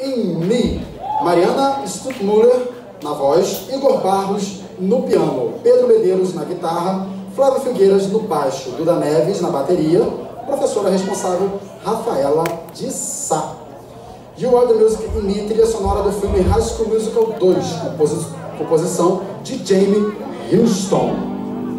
em Mi. Mariana Stuttmuller na voz, Igor Barros no piano, Pedro Medeiros na guitarra, Flávio Figueiras no baixo, Duda Neves na bateria, professora responsável Rafaela de Sá. You Are The Music in Me, trilha sonora do filme High School Musical 2, composição de Jamie Houston.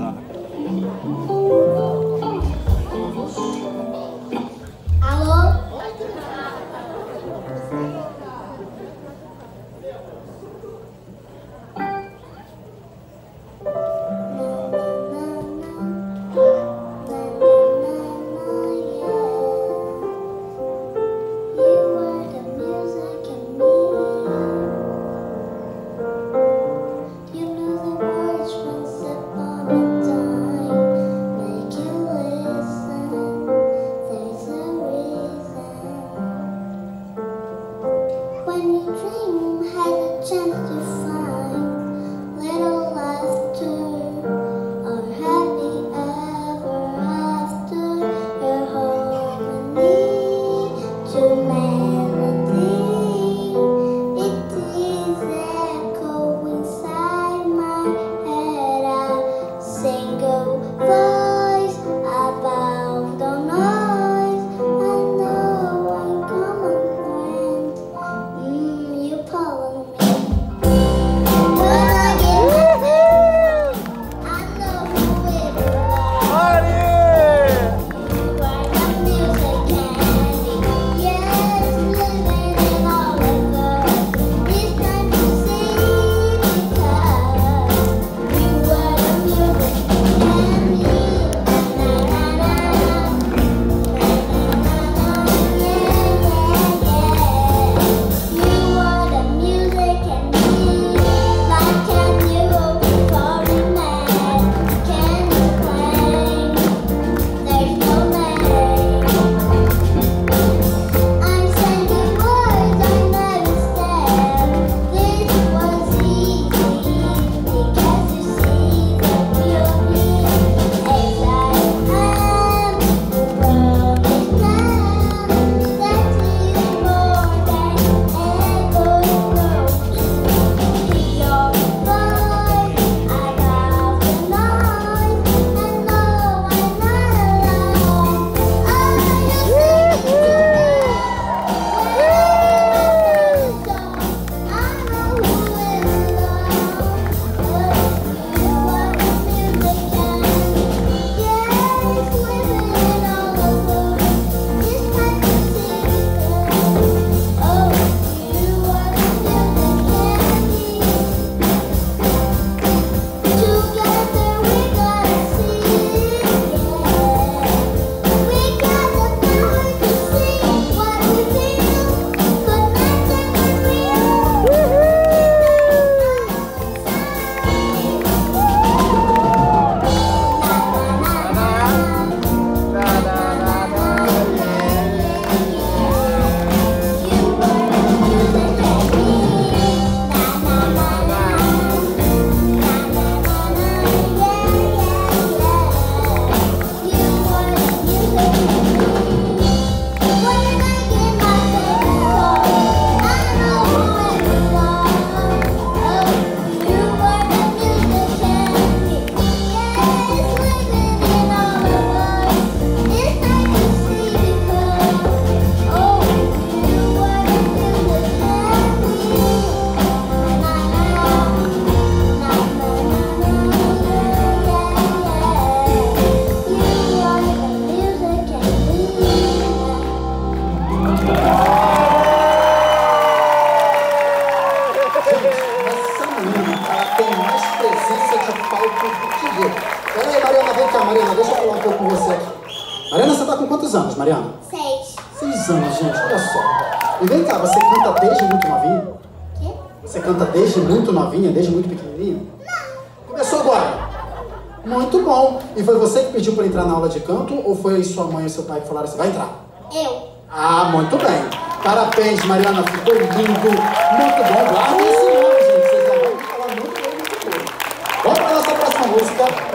Peraí, Mariana, vem cá, Mariana, deixa eu falar um pouco com você aqui. Mariana, você tá com quantos anos, Mariana? 6. 6 anos, gente, olha só. E vem cá, você canta desde muito novinha? Quê? Você canta desde muito novinha, desde muito pequenininha? Não. Começou agora? Muito bom. E foi você que pediu para entrar na aula de canto ou foi sua mãe e seu pai que falaram assim, vai entrar? Eu. Ah, muito bem. Parabéns, Mariana, ficou lindo. Muito bom. Guarda esse nome, gente. Vocês já vão falar muito bem, muito bom. Vamos para a nossa próxima música.